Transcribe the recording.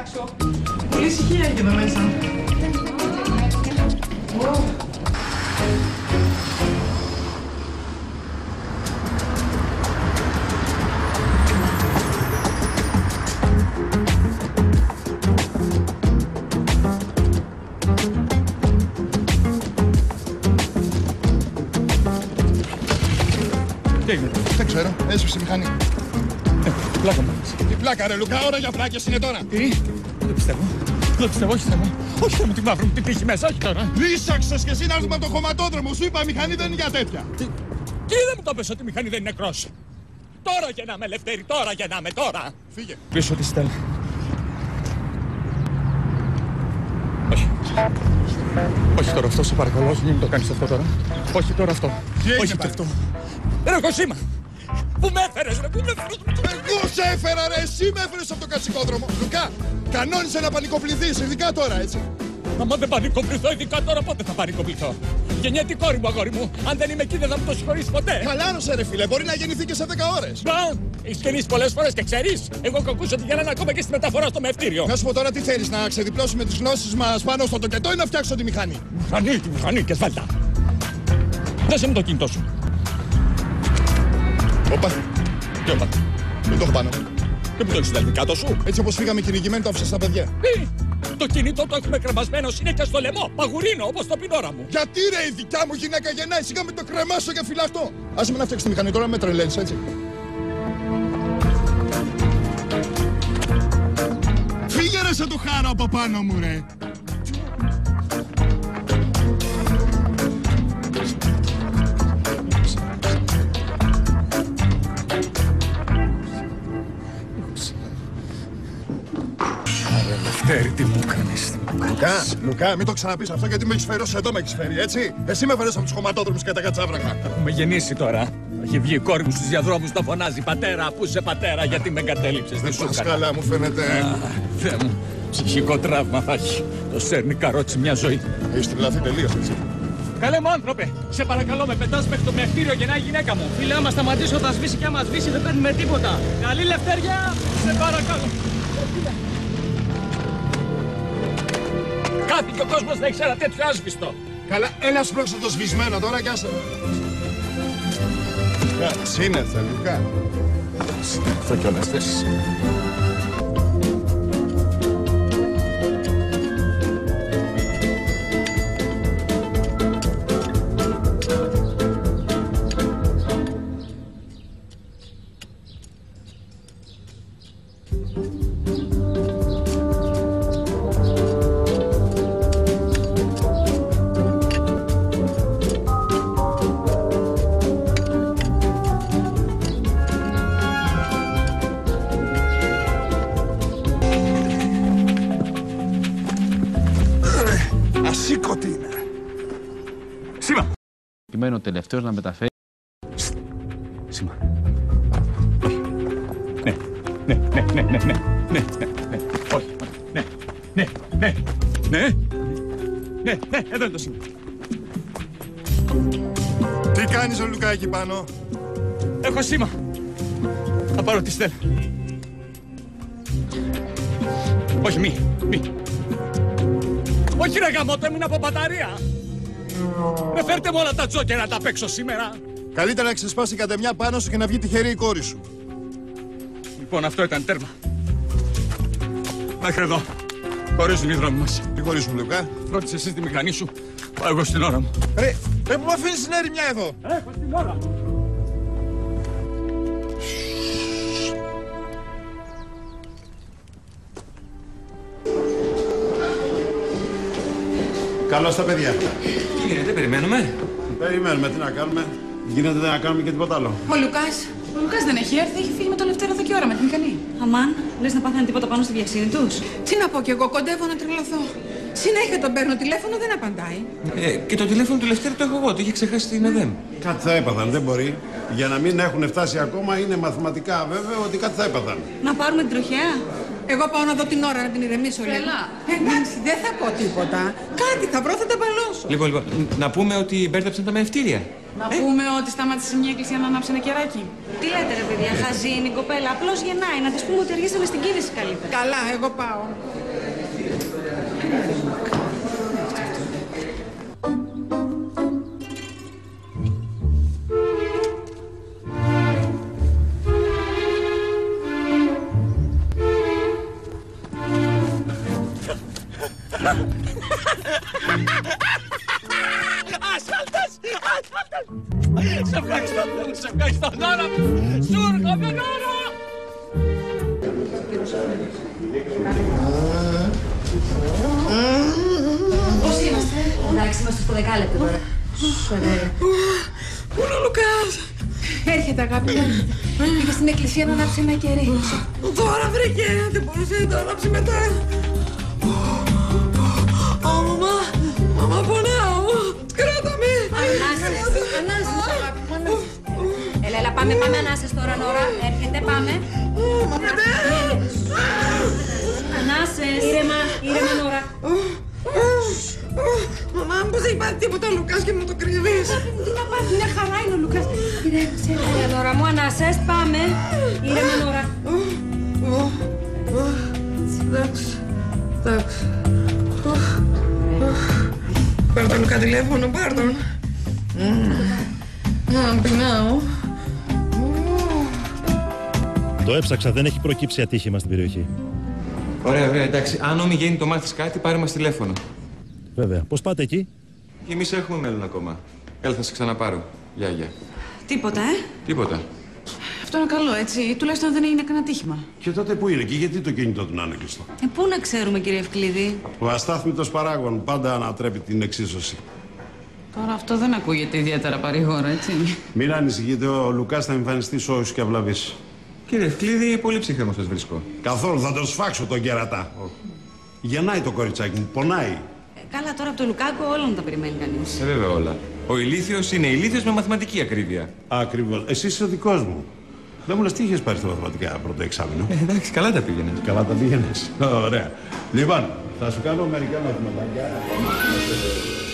πετάξω. Πολύ ησυχία έχει εδώ μέσα. Τι έγινε? Δεν ξέρω, έσβησε η μηχανή. Πλάκα μου. Τι πλάκα ρε Λουκά, ώρα για πλάκες είναι τώρα. Τι? Δεν πιστεύω. Δεν πιστεύω, όχι θέμα. Όχι θέμα τη μαύρη μου την τύχη μέσα, όχι τώρα. Λύσαξες και εσύ να έρθουμε από το χωματόδρομο. Σου είπα η μηχανή δεν είναι για τέτοια. Τι δεν μου το πες ότι η μηχανή δεν είναι νεκρός. Τώρα γεννάμε, Λευτέρη, τώρα γεννάμε, τώρα. Φύγε. Πίσω τη Στέλλα. Όχι. Όχι τώρα αυτό, σε παρακαλώ, όχι, μην το κάνεις αυτό τώρα. Όχι τώρα αυτό. Τι έγινε όχι πάλι? αυτό. Ρε Κωσίμα, πού με έφερες ρε, πού με έφερες. Εγώ σε έφερα ρε, εσύ με έφερες από το καυσικόδρομο. Λουκά, κανόνισε να πανικοβληθείς, ειδικά τώρα έτσι. Άμα δεν πανικοβληθώ, ειδικά τώρα πότε θα πανικοβληθώ. Γεννιέται η κόρη μου, αγόρι μου. Αν δεν είμαι εκεί, δεν θα μου το συγχωρήσει ποτέ. Χαλάρωσε ρε φίλε, μπορεί να γεννηθεί και σε 10 ώρες. Να, έχεις γεννήσει πολλές φορές και ξέρεις. Εγώ έχω ακούσει ότι γεννάνε ακόμα και στη μεταφορά στο μευτήριο. Να σου πω τώρα τι θέλεις, να ξεδιπλώσουμε τις γνώσεις μας πάνω στο τοκετό ή να φτιάξω τη μηχανή. Τη μηχανή και σβάλτα. Δώσε μου το κινητό σου. Όπα, Τι όπα. δεν το έχω πάνω. Και που το έχεις δελφεί κάτω σου. Έτσι όπως φύγαμε κυνηγημένοι το άφησα στα παιδιά. Το κινητό το έχουμε κρεμασμένο, είναι και στο λαιμό. Παγουρίνο, όπως το πινόρα μου. Γιατί ρε η δικιά μου γυναίκα γεννάει, σιγά με το κρεμάσω και φυλαχτώ. Άσε με να φτιάξει τη μηχανή τώρα, με τρελαίνεις έτσι. Φύγε ρε σε το χάρο από πάνω μου ρε. Λευτέρη, τι μου κάνεις. Λουκά, μην το ξαναπείς αυτό γιατί με έχεις φέρει ως εδώ με έχεις φέρει, έτσι. Εσύ με φέρεις από τους χωματόδρομους και τα κατσάβρακα. Έχουμε γεννήσει τώρα. Έχει βγει η κόρη μου στους διαδρόμους να φωνάζει πατέρα, πού είσαι πατέρα, γιατί με εγκατέλειψες. Τι σου έκανα. Καλά μου φαίνεται. Θεέ μου, ψυχικό τραύμα θα έχει. Το σέρνει καρότσι μια ζωή. Έχεις τρελαθεί τελείως έτσι. Καλέ μου άνθρωπε, σε παρακαλώ με πετάς μέχρι το μευτήριο γεννάει η γυναίκα μου. Φίλε, άμα σταματήσω θα σβήσει και άμα σβήσει δεν παίρνουμε τίποτα. Καλή Λευτέρια, σε παρακαλώ. Κάθηκε ο κόσμος να έχει ένα τέτοιο άσβηστο. Καλά, έλα σπρώξε το σβησμένο τώρα κι άσε. Λουκά, σύνερθε, Λουκά. Αυτό κιόλας θες. Ασήκωτη είναι. Σήμα. Προκειμένου ο τελευταίος να μεταφέρει. Σήμα. Ναι. Όχι. Ναι, εδώ είναι το σήμα. Τι κάνεις, Λουκά, εκεί πάνω? Έχω σήμα. Θα πάρω τη Στέλλα. Όχι, μη. Όχι ρε γαμώτο, έμεινα από μπαταρία. Με φέρτε μου όλα τα τζόκερα να τα παίξω σήμερα. Καλύτερα να ξεσπάσει η κατεμιά πάνω σου και να βγει τυχερή η κόρη σου. Λοιπόν, αυτό ήταν τέρμα. Μέχρι εδώ. Χωρίζουν οι δρόμοι μας. Τι χωρίζουν, Λουκά? Φρόντισε εσύ τη μηχανή σου. Πάω εγώ στην ώρα μου. Ρε, που μου αφήνεις την ερημιά εδώ. Έχω στην ώρα μου. Καλώς τα παιδιά. Τι γίνεται, περιμένουμε. Περιμένουμε, τι να κάνουμε. Γίνεται να κάνουμε και τίποτα άλλο. Ο Λουκάς δεν έχει έρθει, έχει φύγει με το Λευτέρο εδώ και ώρα με τη μηχανή. Αμάν, λες να πάθανε τίποτα πάνω στη βιασύνη τους. Τι να πω κι εγώ, κοντεύω να τρελαθώ. Συνέχεια τον παίρνω τηλέφωνο, δεν απαντάει. Και το τηλέφωνο του Λευτέρη το έχω εγώ, το είχε ξεχάσει στην ΕΔΕΜ. Κάτι θα έπαθαν, δεν μπορεί. Για να μην έχουν φτάσει ακόμα, είναι μαθηματικά βέβαιο ότι κάτι θα έπαθαν. Να πάρουμε την τροχέα. Εγώ πάω να δω την ώρα να την ηρεμήσω λίγο. Εντάξει, δεν θα πω τίποτα. Κάτι θα βρω, θα τα παλώσω. Λοιπόν, να πούμε ότι μπέρδεψαν τα μευτήρια. Να πούμε ότι σταμάτησε μια εκκλησία να ανάψει ένα κεράκι. Τι λέτε ρε παιδιά, χαζή είναι η κοπέλα, απλώς γεννάει. Να της πούμε ότι αργήσαμε στην κίνηση καλύτερα. Καλά, εγώ πάω. Σε ευχαριστώ, σε ευχαριστώ, Νόρα! Σου έρχομαι, Νόρα! Πώς είμαστε? Εντάξει, είμαστε στο 10 λεπτό τώρα. Πού είναι ο Λουκάς? Έρχεται, αγάπη μου. Πήγε στην εκκλησία να ανάψει ένα κερί. Τώρα βρήκε. Δεν μπορούσε να το ανάψει μετά. Μαμά, πονάω. Κράτα με. Ανάσες, αγάπη μου. Έλα, πάμε ανάσες τώρα, Νόρα. Έρχεται, πάμε. Ανάσες. Ήρεμα, Νόρα. Μαμά, πώς έχει πάθει τίποτα ο Λουκάς και μου το κρύβεις? Τι να πάθει, μια χαρά είναι ο Λουκάς. Ηρέμησε. Έλα, Νόρα μου, ανάσες, πάμε. Ήρεμα, Νόρα. Εντάξει. Πάρ' τον Λουκά τηλέφωνο, πάρ' τον. Πεινάω. Το έψαξα, δεν έχει προκύψει ατύχημα στην περιοχή. Ωραία, εντάξει. Αν ομιγέννη το μάθεις κάτι, πάρε μας τηλέφωνο. Βέβαια. Πώς πάτε εκεί? Και εμείς έχουμε μέλλον ακόμα. Έλα, θα σε ξαναπάρω. Γεια. Τίποτα, Τίποτα. Αυτό είναι καλό, έτσι. Τουλάχιστον δεν έγινε κανένα τύχημα. Και τότε που είναι και γιατί το κινητό του να είναι κλειστό? Πού να ξέρουμε, κύριε Ευκλήδη. Ο αστάθμητος παράγων πάντα ανατρέπει την εξίσωση. Τώρα αυτό δεν ακούγεται ιδιαίτερα παρήγορα, έτσι. Μην ανησυχείτε, ο Λουκάς θα εμφανιστεί σώους και αυλαβής. Κύριε Ευκλήδη, πολύ ψύχρεμο σας βρίσκω. Καθόλου, θα τον σφάξω τον κερατά. Γεννάει το κοριτσάκι μου, πονάει. Καλά, τώρα από τον Λουκάκο όλων τα περιμένει κανείς. Βέβαια όλα. Ο ηλίθιος είναι ηλίθιος με μαθηματική ακρίβεια. Ακριβώς. Εσύ είσαι ο δικός μου. Δεν μου λες τι είχες πάρει στα μαθηματικά πρώτο εξάμηνο? Εντάξει, καλά τα πήγαινε. Καλά τα πήγαινες. Ωραία. Λοιπόν, θα σου κάνω μερικά μαθηματάκια.